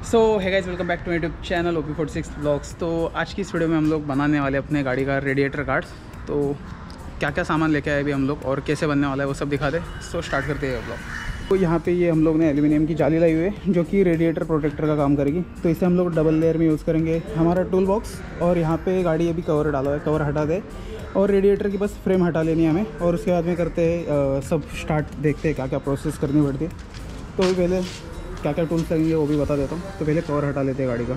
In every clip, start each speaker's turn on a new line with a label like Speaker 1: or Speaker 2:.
Speaker 1: सो है guys, welcome back to YouTube channel OP46 blogs. तो आज की इस वीडियो में हम लोग बनाने वाले अपने गाड़ी का रेडिएटर गार्ड्स। तो क्या क्या सामान लेके आए अभी हम लोग और कैसे बनने वाला है वो सब दिखा दे। सो स्टार्ट करते हैं ब्लॉग। तो यहाँ पे ये हम लोग ने एल्यूमिनियम की जाली लाई हुई है जो कि रेडिएटर प्रोटेक्टर का काम करेगी। तो इसे हम लोग डबल लेयर में यूज़ करेंगे हमारा टूल बॉक्स। और यहाँ पे गाड़ी अभी कवर डाला है, कवर हटा दे और रेडिएटर की बस फ्रेम हटा लेनी है हमें। और उसके बाद में करते हैं सब स्टार्ट, देखते हैं क्या क्या प्रोसेस करनी पड़ती है। तो पहले क्या क्या टूल्स लगेंगे वो भी बता देता हूँ। तो पहले कवर हटा लेते हैं गाड़ी का।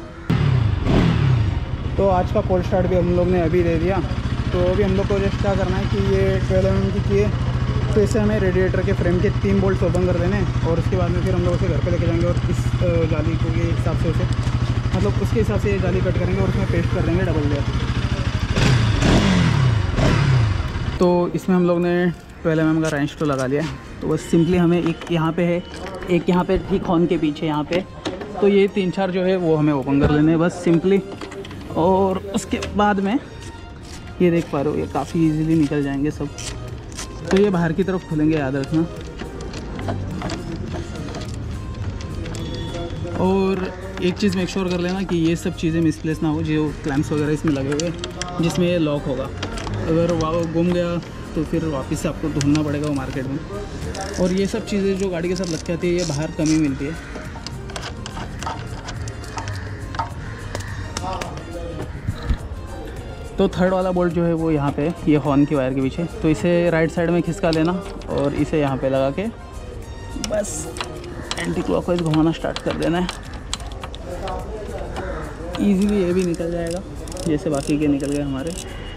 Speaker 1: तो आज का कोल्ड स्टार्ट भी हम लोग ने अभी दे दिया। तो अभी हम लोग को जस्ट क्या करना है कि ये 12 mm की है, तो इसे हमें रेडिएटर के फ्रेम के 3 बोल्ट ओपन कर देने हैं। और उसके बाद में फिर हम लोग उसे घर पे लेके जाएंगे और इस जाली को के हिसाब से उसे मतलब उसके हिसाब से ये जाली कट करेंगे और उसमें पेस्ट कर देंगे डबल लेयर। तो इसमें हम लोग ने 12 mm का रेंच तो लगा लिया। तो बस सिंपली हमें एक यहाँ पे है, एक यहाँ पे ठीक हॉर्न के पीछे यहाँ पे, तो ये 3-4 जो है वो हमें ओपन कर लेने हैं बस सिंपली। और उसके बाद में ये देख पा रहे हो ये काफ़ी इजीली निकल जाएंगे सब। तो ये बाहर की तरफ खुलेंगे, याद रखना। और एक चीज़ मेक श्योर कर लेना कि ये सब चीज़ें मिसप्लेस ना हो, जो क्लैंप्स वगैरह इसमें लगे हुए जिसमें ये लॉक होगा। अगर वो गुम गया तो फिर वापस से आपको ढूंढना पड़ेगा वो मार्केट में। और ये सब चीज़ें जो गाड़ी के साथ लग के आती है ये बाहर कम ही मिलती है। तो थर्ड वाला बोल्ट जो है वो यहाँ पे ये हॉर्न की वायर के पीछे, तो इसे राइट साइड में खिसका लेना और इसे यहाँ पे लगा के बस एंटी क्लॉकवाइज घुमाना स्टार्ट कर देना है। ईजीली ये भी निकल जाएगा जैसे बाकी के निकल गए हमारे।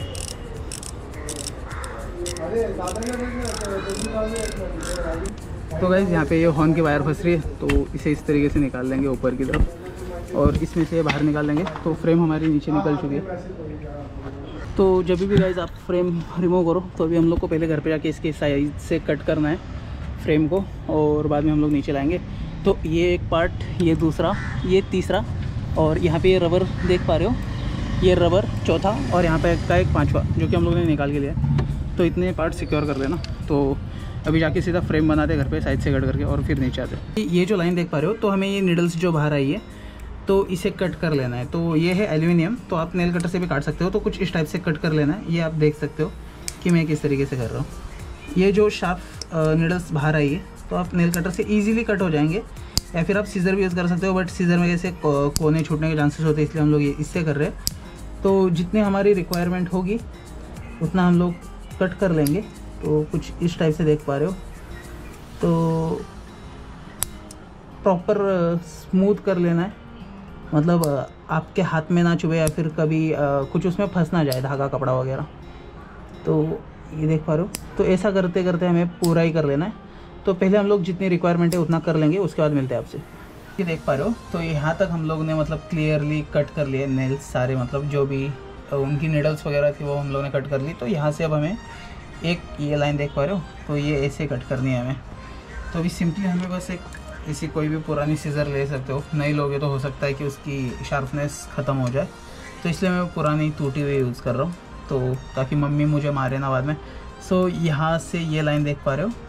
Speaker 1: तो गाइस यहाँ पे ये हॉर्न की वायर फंस रही है, तो इसे इस तरीके से निकाल लेंगे ऊपर की तरफ और इसमें से बाहर निकाल लेंगे। तो फ्रेम हमारी नीचे निकल चुकी है। तो जब भी गाइस आप फ्रेम रिमूव करो तो अभी हम लोग को पहले घर पे जाके इसके साइज से कट करना है फ्रेम को और बाद में हम लोग नीचे लाएंगे। तो ये एक पार्ट, ये दूसरा, ये तीसरा और यहाँ पे ये रबर देख पा रहे हो, ये रबर चौथा और यहाँ पे का एक पाँचवा जो कि हम लोग ने निकाल के लिया। तो इतने पार्ट सिक्योर कर लेना। तो अभी जाके सीधा फ्रेम बनाते घर पे साइड से कट करके और फिर नीचे आते। ये जो लाइन देख पा रहे हो, तो हमें ये नीडल्स जो बाहर आई है तो इसे कट कर लेना है। तो ये है एल्यूमिनियम, तो आप नेल कटर से भी काट सकते हो। तो कुछ इस टाइप से कट कर लेना है। ये आप देख सकते हो कि मैं किस तरीके से कर रहा हूँ। ये जो शार्प नीडल्स बाहर आई है तो आप नेल कटर से ईजिली कट हो जाएंगे, या फिर आप सीज़र भी यूज़ कर सकते हो। बट सीज़र में जैसे कोने छूटने के चांसेस होते हैं, इसलिए हम लोग ये इससे कर रहे हैं। तो जितने हमारी रिक्वायरमेंट होगी उतना हम लोग कट कर लेंगे। तो कुछ इस टाइप से देख पा रहे हो। तो प्रॉपर स्मूथ कर लेना है, मतलब आपके हाथ में ना चुभे या फिर कभी कुछ उसमें फंस ना जाए, धागा कपड़ा वगैरह। तो ये देख पा रहे हो। तो ऐसा करते करते हमें पूरा ही कर लेना है। तो पहले हम लोग जितनी रिक्वायरमेंट है उतना कर लेंगे, उसके बाद मिलते हैं आपसे। ये देख पा रहे हो। तो यहाँ तक हम लोग ने मतलब क्लियरली कट कर लिए नेल्स सारे, मतलब जो भी उनकी नीडल्स वगैरह थी वो हम लोग ने कट कर ली। तो यहाँ से अब हमें एक ये लाइन देख पा रहे हो, तो ये ऐसे कट करनी है हमें। तो अभी सिंपली हमें बस एक ऐसी कोई भी पुरानी सीज़र ले सकते हो, नहीं लोगे तो हो सकता है कि उसकी शार्पनेस ख़त्म हो जाए। तो इसलिए मैं पुरानी टूटी हुई यूज़ कर रहा हूँ, तो ताकि मम्मी मुझे मारे ना बाद में। सो यहाँ से ये लाइन देख पा रहे हो,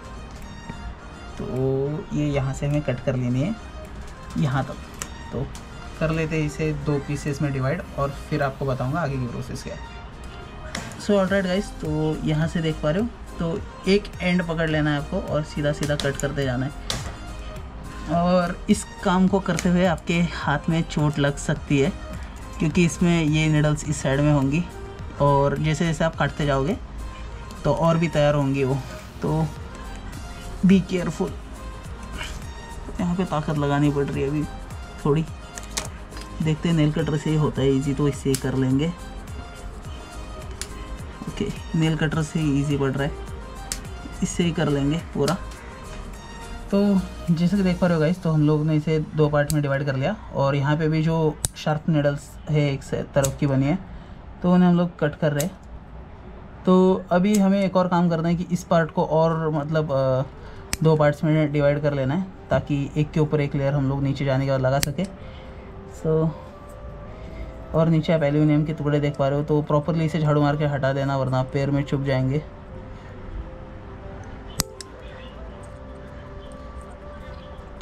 Speaker 1: तो ये यहाँ से हमें कट कर लेनी है यहाँ तक। तो कर लेते हैं इसे 2 पीसेस में डिवाइड और फिर आपको बताऊँगा आगे की प्रोसेस क्या है। सो ऑलराइट गाइस, तो यहाँ से देख पा रहे हो, तो एक एंड पकड़ लेना है आपको और सीधा सीधा कट करते जाना है। और इस काम को करते हुए आपके हाथ में चोट लग सकती है, क्योंकि इसमें ये नीडल्स इस साइड में होंगी और जैसे जैसे आप काटते जाओगे तो और भी तैयार होंगी वो। तो बी केयरफुल। यहाँ पे ताकत लगानी पड़ रही है अभी थोड़ी। देखते हैं नेल कटर से ही होता है इजी, तो इससे ही कर लेंगे। ओके, नेल कटर से ही ईजी पड़ रहा है, इससे ही कर लेंगे पूरा। तो जैसे कि देख पा रहे हो गाइस, तो हम लोग ने इसे 2 पार्ट में डिवाइड कर लिया और यहाँ पे भी जो शार्प नीडल्स है एक तरफ की बनी है तो उन्हें हम लोग कट कर रहे हैं। तो अभी हमें एक और काम करना है कि इस पार्ट को और मतलब 2 पार्ट्स में डिवाइड कर लेना है, ताकि एक के ऊपर एक लेयर हम लोग नीचे जाने के बाद लगा सके। और नीचे आप एल्यूमिनियम के टुकड़े देख पा रहे हो, तो प्रॉपरली इसे झाड़ू मार के हटा देना, वरना आप पैर में चुभ जाएंगे।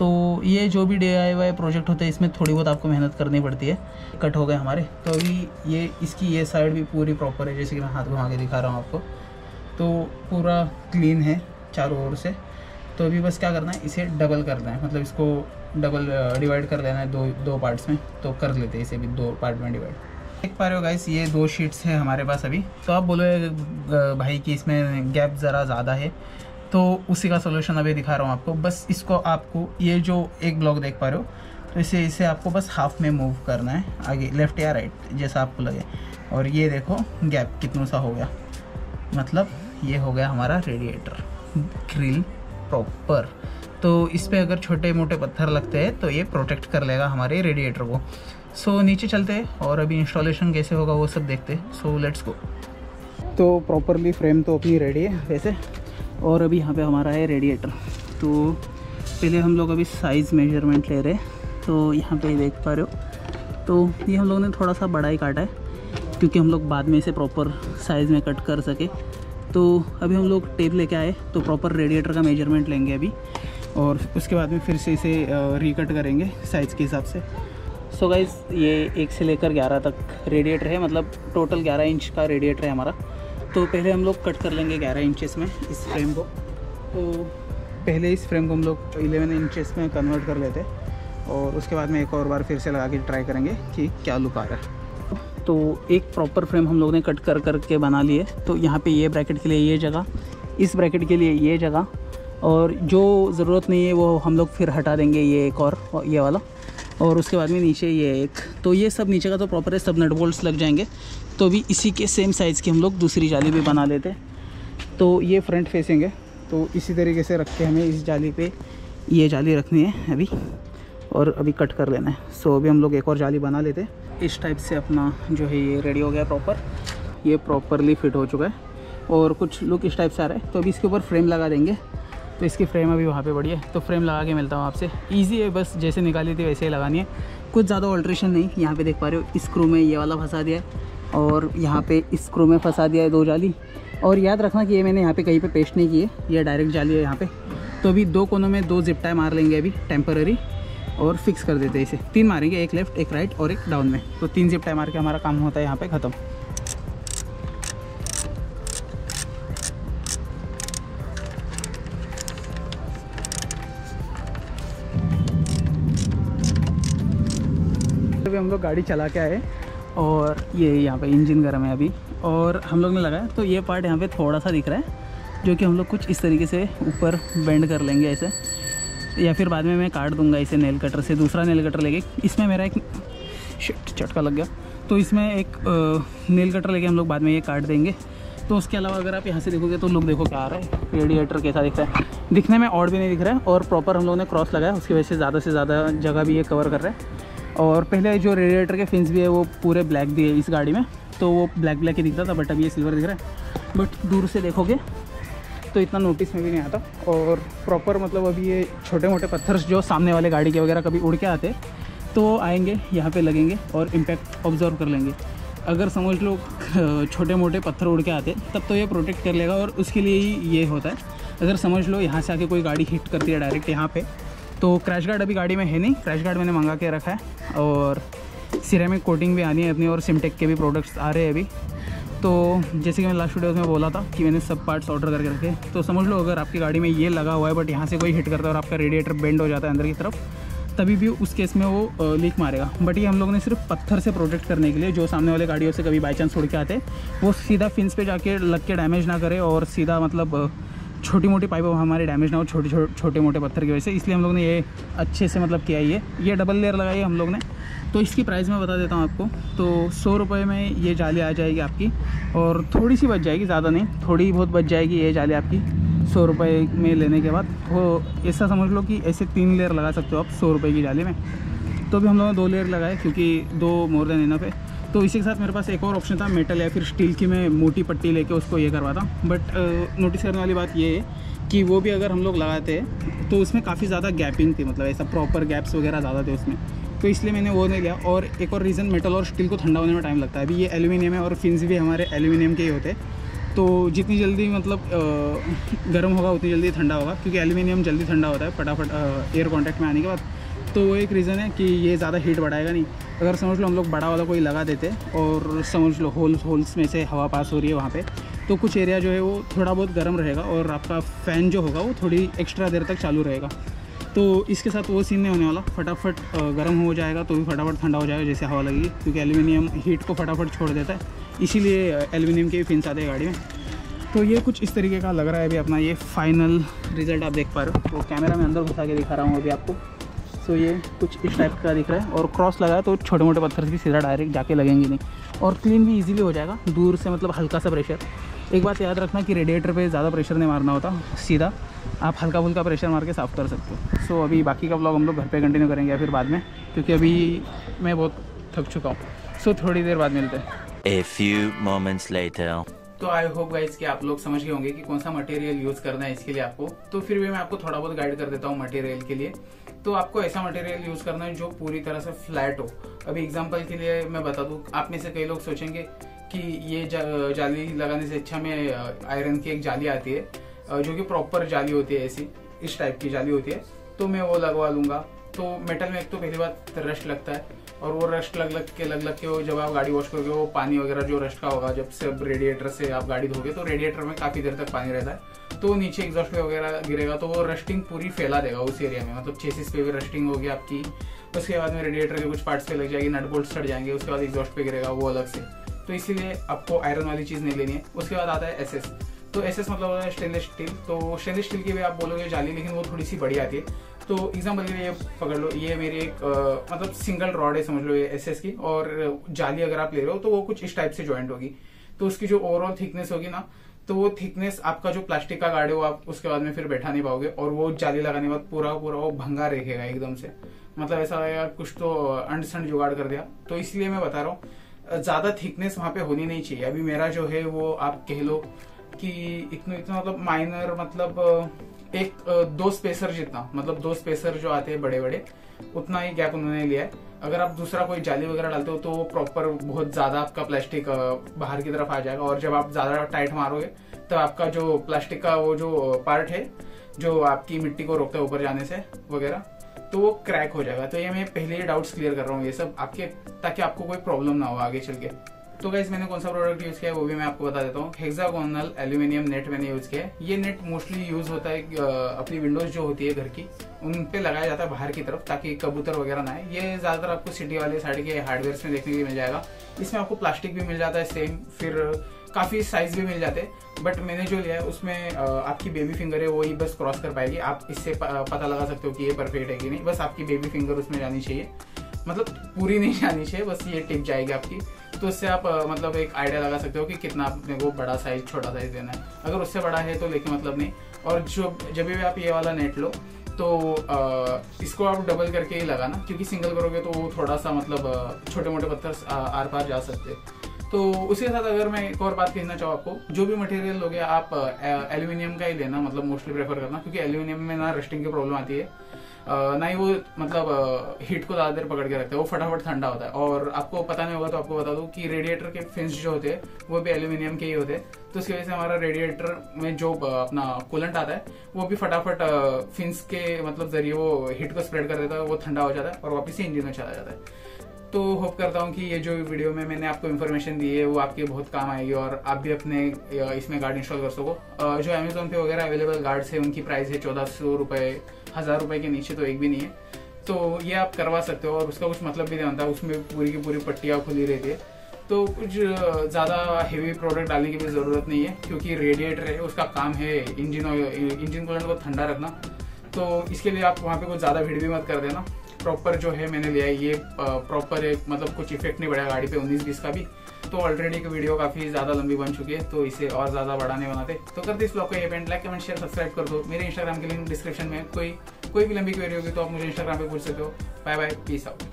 Speaker 1: तो ये जो भी DIY प्रोजेक्ट होते हैं इसमें थोड़ी बहुत आपको मेहनत करनी पड़ती है। कट हो गए हमारे, तो अभी ये इसकी ये साइड भी पूरी प्रॉपर है, जैसे कि मैं हाथ घुमा के दिखा रहा हूँ आपको, तो पूरा क्लीन है चारों ओर से। तो अभी बस क्या करना है, इसे डबल करना है, मतलब इसको डबल डिवाइड कर लेना है दो पार्ट्स में। तो कर लेते हैं इसे भी 2 पार्ट में डिवाइड। देख पा रहे हो गाइस, ये 2 शीट्स है हमारे पास अभी। तो आप बोलोगे भाई कि इसमें गैप ज़रा ज़्यादा है, तो उसी का सोल्यूशन अभी दिखा रहा हूँ आपको। बस इसको आपको ये जो एक ब्लॉक देख पा रहे हो, तो इसे आपको बस हाफ में मूव करना है आगे, लेफ़्ट या राइट जैसा आपको लगे। और ये देखो गैप कितना सा हो गया, मतलब ये हो गया हमारा रेडिएटर ग्रिल प्रॉपर। तो इस पर अगर छोटे मोटे पत्थर लगते हैं तो ये प्रोटेक्ट कर लेगा हमारे रेडिएटर को। सो नीचे चलते हैं और अभी इंस्टॉलेशन कैसे होगा वो सब देखते हैं। So let's go. तो प्रॉपरली फ्रेम तो अपनी रेडी है वैसे, और अभी यहाँ पे हमारा है रेडिएटर। तो पहले हम लोग अभी साइज़ मेजरमेंट ले रहे हैं। तो यहाँ पे देख पा रहे हो, तो ये हम लोगों ने थोड़ा सा बड़ा ही काटा है क्योंकि हम लोग बाद में इसे प्रॉपर साइज़ में कट कर सके। तो अभी हम लोग टेप लेके आए, तो प्रॉपर रेडिएटर का मेजरमेंट लेंगे अभी, और उसके बाद में फिर से इसे रिकट करेंगे साइज़ के हिसाब से। सो गाइज़, ये 1 से लेकर 11 तक रेडिएटर है, मतलब टोटल 11 इंच का रेडिएटर है हमारा। तो पहले हम लोग कट कर लेंगे 11 इंचेस में इस फ्रेम को। तो पहले इस फ्रेम को हम लोग 11 इंचेस में कन्वर्ट कर लेते हैं, और उसके बाद में एक और बार फिर से लगा के ट्राई करेंगे कि क्या लुक आ रहा है। तो एक प्रॉपर फ्रेम हम लोग ने कट कर के बना लिए। तो यहाँ पे ये ब्रैकेट के लिए ये जगह, इस ब्रैकेट के लिए ये जगह, और जो ज़रूरत नहीं है वो हम लोग फिर हटा देंगे, ये एक और ये वाला। और उसके बाद में नीचे ये एक, तो ये सब नीचे का तो प्रॉपर है, सब नट बोल्ट्स लग जाएंगे। तो अभी इसी के सेम साइज़ की हम लोग दूसरी जाली भी बना लेते हैं। तो ये फ्रंट फेसिंग है, तो इसी तरीके से रख के हमें इस जाली पे ये जाली रखनी है अभी, और अभी कट कर लेना है। सो अभी हम लोग एक और जाली बना लेते हैं। इस टाइप से अपना जो है ये रेडी हो गया प्रॉपर, ये प्रॉपरली फिट हो चुका है और कुछ लुक इस टाइप से आ रहा है। तो अभी इसके ऊपर फ्रेम लगा देंगे। तो इसकी फ्रेम अभी वहाँ पे पड़ी है, तो फ्रेम लगा के मिलता हूँ आपसे। इजी है, बस जैसे निकाली थी वैसे ही लगानी है, कुछ ज़्यादा ऑल्ट्रेशन नहीं। यहाँ पे देख पा रहे हो, स्क्रू में ये वाला फंसा दिया है, और यहाँ पे स्क्रू में फंसा दिया है 2 जाली। और याद रखना कि ये मैंने यहाँ पे कहीं पे पेस्ट नहीं की है, ये डायरेक्ट जाली है यहाँ पे। तो अभी 2 कोनों में 2 जिप टाई मार लेंगे अभी टेम्पररी, और फिक्स कर देते हैं इसे। 3 मारेंगे, एक लेफ्ट, एक राइट और एक डाउन में। तो 3 जिप टाई मार के हमारा काम होता है यहाँ पे ख़त्म। अभी हम लोग गाड़ी चला के आए, और ये यहाँ पे इंजन गर्म है अभी, और हम लोग ने लगाया। तो ये पार्ट यहाँ पे थोड़ा सा दिख रहा है, जो कि हम लोग कुछ इस तरीके से ऊपर बेंड कर लेंगे ऐसे, या फिर बाद में मैं काट दूंगा इसे नेल कटर से। दूसरा नेल कटर लेके, इसमें मेरा एक झटका लग गया, तो इसमें एक नेल कटर लेके हम लोग बाद में ये काट देंगे। तो उसके अलावा अगर आप यहाँ से देखोगे तो लुक देखो क्या आ रहा है, रेडिएटर कैसा दिख रहा है। दिखने में और भी नहीं दिख रहा है, और प्रॉपर हम लोगों ने क्रॉस लगाया, उसकी वजह से ज़्यादा से ज़्यादा जगह भी ये कवर कर रहा है। और पहले जो रेडिएटर के फिन्स भी है वो पूरे ब्लैक दिए इस गाड़ी में, तो वो ब्लैक ब्लैक ही दिखता था, बट अभी ये सिल्वर दिख रहा है। बट दूर से देखोगे तो इतना नोटिस में भी नहीं आता। और प्रॉपर मतलब अभी ये छोटे मोटे पत्थर जो सामने वाले गाड़ी के वगैरह कभी उड़ के आते तो आएंगे यहाँ पे लगेंगे और इम्पैक्ट ऑब्जर्व कर लेंगे। अगर समझ लो छोटे मोटे पत्थर उड़ के आते तब तो ये प्रोटेक्ट कर लेगा, और उसके लिए ही ये होता है। अगर समझ लो यहाँ से आके कोई गाड़ी हिट करती है डायरेक्ट यहाँ पे, तो क्रैश गार्ड अभी गाड़ी में है नहीं, क्रैश गार्ड मैंने मंगा के रखा है। और सिरेमिक कोटिंग भी आनी है अपनी, और सिमटेक के भी प्रोडक्ट्स आ रहे हैं अभी। तो जैसे कि मैंने लास्ट वीडियो में बोला था कि मैंने सब पार्ट्स ऑर्डर करके रखे। तो समझ लो अगर आपकी गाड़ी में ये लगा हुआ है, बट यहाँ से कोई हिट करता है और आपका रेडिएटर बेंड हो जाता है अंदर की तरफ, तभी भी उस केस में वो लीक मारेगा। बट ये हम लोगों ने सिर्फ पत्थर से प्रोटेक्ट करने के लिए, जो सामने वाले गाड़ियों से कभी बाई चांस उड़ के आते वो सीधा फिन्स पे जाके लग के डैमेज ना करे, और सीधा मतलब छोटी मोटी पाइप हमारे डैमेज ना हो छोटे मोटे पत्थर की वजह से। इसलिए हम लोग ने ये अच्छे से मतलब किया ही है। ये डबल लेयर लगाई है हम लोग ने। तो इसकी प्राइस मैं बता देता हूँ आपको। तो 100 रुपये में ये जाली आ जाएगी आपकी, और थोड़ी सी बच जाएगी, ज़्यादा नहीं, थोड़ी बहुत बच जाएगी ये जाली आपकी 100 रुपये में लेने के बाद। तो ऐसा समझ लो कि ऐसे 3 लेयर लगा सकते हो आप 100 रुपये की जाली में। तो अभी हम लोगों ने 2 लेयर लगाए, क्योंकि 2 मोर देन इनफ है। तो इसी के साथ मेरे पास एक और ऑप्शन था, मेटल या फिर स्टील की मैं मोटी पट्टी लेके उसको ये करवाता। बट नोटिस करने वाली बात ये है कि वो भी अगर हम लोग लगाते हैं तो उसमें काफ़ी ज़्यादा गैपिंग थी, मतलब ऐसा प्रॉपर गैप्स वगैरह ज़्यादा थे उसमें। तो इसलिए मैंने वो नहीं लिया। और एक और रीज़न, मेटल और स्टील को ठंडा होने में टाइम लगता है। अभी ये एल्यूमिनियम है और फिन्स भी हमारे एल्यूमिनियम के ही होते हैं, तो जितनी जल्दी मतलब गर्म होगा उतनी जल्दी ठंडा होगा, क्योंकि एल्यूमिनियम जल्दी ठंडा होता है फटाफट एयर कांटेक्ट में आने के बाद। तो वो एक रीज़न है कि ये ज़्यादा हीट बढ़ाएगा नहीं। अगर समझ लो हम लोग बड़ा वाला कोई लगा देते और समझ लो होल्स में से हवा पास हो रही है वहाँ पे, तो कुछ एरिया जो है वो थोड़ा बहुत गर्म रहेगा और आपका फ़ैन जो होगा वो थोड़ी एक्स्ट्रा देर तक चालू रहेगा। तो इसके साथ वो सीन नहीं होने वाला, फटाफट गर्म हो जाएगा तो भी फटाफट ठंडा हो जाएगा जैसे हवा लगेगी, क्योंकि एल्यूमिनियम हीट को फटाफट छोड़ देता है, इसीलिए एल्यूमिनियम के भी फिन्स आते हैं गाड़ी में। तो ये कुछ इस तरीके का लग रहा है अभी अपना ये फाइनल रिज़ल्ट आप देख पा रहे हो। तो कैमरा में अंदर घुसा के दिखा रहा हूँ अभी आपको। सो ये कुछ इस टाइप का दिख रहा है, और क्रॉस लगा है तो छोटे मोटे पत्थर भी सीधा डायरेक्ट जाके लगेंगे नहीं, और क्लीन भी ईजिली हो जाएगा दूर से, मतलब हल्का सा प्रेशर। एक बात याद रखना कि रेडिएटर पे ज़्यादा प्रेशर नहीं मारना होता, सीधा आप हल्का फुल्का प्रेशर मार के साफ़ कर सकते हो। सो अभी बाकी का व्लॉग हम लोग घर पे कंटिन्यू करेंगे या फिर बाद में, क्योंकि अभी मैं बहुत थक चुका हूँ। सो थोड़ी देर बाद मिलते हैं।
Speaker 2: A few moments later.
Speaker 1: तो आई होप गाइस कि आप लोग समझ गए होंगे कि कौन सा मटेरियल यूज़ करना है इसके लिए आपको। तो फिर भी मैं आपको थोड़ा बहुत गाइड कर देता हूँ मटेरियल के लिए। तो आपको ऐसा मटेरियल यूज़ करना है जो पूरी तरह से फ्लैट हो। अभी एग्जांपल के लिए मैं बता दूँ, आप में से कई लोग सोचेंगे कि ये जाली लगाने से अच्छा में आयरन की एक जाली आती है जो कि प्रॉपर जाली होती है, ऐसी इस टाइप की जाली होती है, तो मैं वो लगवा लूँगा। तो मेटल में एक तो पहली बात रस्ट लगता है, और वो रस्ट लग के वो जब आप गाड़ी वॉश करोगे वो पानी वगैरह जो रस्ट का होगा, जब से रेडिएटर से आप गाड़ी धोगे तो रेडिएटर में काफ़ी देर तक पानी रहता है, तो नीचे एग्जॉस्ट पे वगैरह गिरेगा तो वो रस्टिंग पूरी फैला देगा उस एरिया में, मतलब चेसिस पे भी रस्टिंग होगी आपकी। उसके बाद में रेडिएटर के कुछ पार्ट्स पे लग जाएगी, नट बोल्ट सड़ जाएंगे, उसके बाद एग्जॉस्ट पे गिरेगा वो अलग से। तो इसीलिए आपको आयरन वाली चीज़ नहीं लेनी है। उसके बाद आता है एसएस। तो एसएस मतलब होता है स्टेनलेस स्टील। तो स्टेनलेस स्टील की भी आप बोलोगे जाली, लेकिन वो थोड़ी सी बड़ी आती है। तो एग्जाम्पल के लिए ये पकड़ लो, ये मेरी एक मतलब सिंगल रॉड है समझ लो ये एसएस की, और जाली अगर आप ले रहे हो तो वो कुछ इस टाइप से ज्वाइंट होगी। तो उसकी जो ओवरऑल थिकनेस होगी ना, तो वो थिकनेस आपका जो प्लास्टिक का गाड़ी हो आप उसके बाद में फिर बैठा नहीं पाओगे, और वो जाली लगाने के बाद पूरा वो भंगा रहेगा एकदम से, मतलब ऐसा लगेगा कुछ तो अंड संड जुगाड़ कर दिया। तो इसलिए मैं बता रहा हूँ ज्यादा थिकनेस वहां पे होनी नहीं चाहिए। अभी मेरा जो है वो आप कह लो कि इतना मतलब माइनर, मतलब एक 2 स्पेसर जितना, मतलब 2 स्पेसर जो आते हैं बड़े बड़े, उतना ही गैप उन्होंने लिया है। अगर आप दूसरा कोई जाली वगैरह डालते हो तो प्रॉपर बहुत ज्यादा आपका प्लास्टिक बाहर की तरफ आ जाएगा, और जब आप ज्यादा टाइट मारोगे तो आपका जो प्लास्टिक का वो जो पार्ट है जो आपकी मिट्टी को रोकता है ऊपर जाने से वगैरह, तो वो क्रैक हो जाएगा। तो ये मैं पहले ही डाउट्स क्लियर कर रहा हूँ ये सब आपके, ताकि आपको कोई प्रॉब्लम ना हो आगे चल के। तो गाइस मैंने कौन सा प्रोडक्ट यूज किया है वो भी मैं आपको बता देता हूँ। हेक्सागोनल एल्यूमिनियम नेट मैंने यूज किया है। ये नेट मोस्टली यूज होता है अपनी विंडोज जो होती है घर की, उन पे लगाया जाता है बाहर की तरफ, ताकि कबूतर वगैरह ना आए। ये ज्यादातर आपको सिटी वाले साइड के हार्डवेयर में देखने के लिए मिल जाएगा। इसमें आपको प्लास्टिक भी मिल जाता है सेम, फिर काफी साइज भी मिल जाते हैं। बट मैंने जो लिया है उसमें आपकी बेबी फिंगर है वो ही बस क्रॉस कर पाएगी। आप इससे पता लगा सकते हो कि ये परफेक्ट है कि नहीं, बस आपकी बेबी फिंगर उसमें जानी चाहिए, मतलब पूरी नहीं जानी चाहिए, बस ये टिप जाएगी आपकी। तो उससे आप मतलब एक आइडिया लगा सकते हो कि कितना आपने को बड़ा साइज छोटा साइज देना है। अगर उससे बड़ा है तो लेके मतलब नहीं। और जब भी आप ये वाला नेट लो तो इसको आप डबल करके ही लगाना, क्योंकि सिंगल करोगे तो वो थोड़ा सा मतलब छोटे मोटे पत्थर आर पार जा सकते हैं। तो उसके साथ अगर मैं एक और बात कहना चाहूँ आपको, जो भी मटेरियल लोगे आप एल्यूमिनियम का ही लेना, मतलब मोस्टली प्रेफर करना, क्योंकि एल्यूमिनियम में ना रस्टिंग की प्रॉब्लम आती है, ना ही वो मतलब हीट को ज्यादा देर पकड़ के रखता है, वो फटाफट ठंडा होता है। और आपको पता नहीं होगा तो आपको बता दूं कि रेडिएटर के फिन्स जो होते हैं वो भी एल्यूमिनियम के ही होते हैं। तो उसकी वजह से हमारा रेडिएटर में जो अपना कूलेंट आता है वो भी फटाफट फिन्स के मतलब जरिए वो हीट को स्प्रेड कर देता है, वो ठंडा हो जाता है और वापस से इंजन में चला जाता है। तो होप करता हूँ कि ये जो वीडियो में मैंने आपको इन्फॉर्मेशन दी है वो आपके बहुत काम आएगी, और आप भी अपने इसमें गार्ड इंस्टॉल कर सको। जो अमेजोन पे वगैरह अवेलेबल गार्ड्स है उनकी प्राइस है 1400 रुपये, 1000 रुपये के नीचे तो एक भी नहीं है। तो ये आप करवा सकते हो, और उसका कुछ मतलब भी नहीं बनता, उसमें पूरी की पूरी पट्टियाँ खुली रहती है। तो कुछ ज़्यादा हेवी प्रोडक्ट डालने की भी ज़रूरत नहीं है, क्योंकि रेडिएटर है उसका काम है इंजन कूलेंट को ठंडा रखना। तो इसके लिए आप वहाँ पे कुछ ज़्यादा भीड़ भी मत कर देना। प्रॉपर जो है मैंने लिया है ये प्रॉपर एक, मतलब कुछ इफेक्ट नहीं पड़ेगा गाड़ी पे 19-20 का भी। तो ऑलरेडी की वीडियो काफ़ी ज़्यादा लंबी बन चुकी है, तो इसे और ज़्यादा बढ़ाने बनाते। तो करते इस ब्लॉग को ये लाइक कमेंट शेयर सब्सक्राइब कर दो। मेरे इंस्टाग्राम के लिंक डिस्क्रिप्शन में, कोई भी लंबी क्वेरी होगी तो आप मुझे इंस्टाग्राम पे पूछ सकते हो। Bye bye, peace out.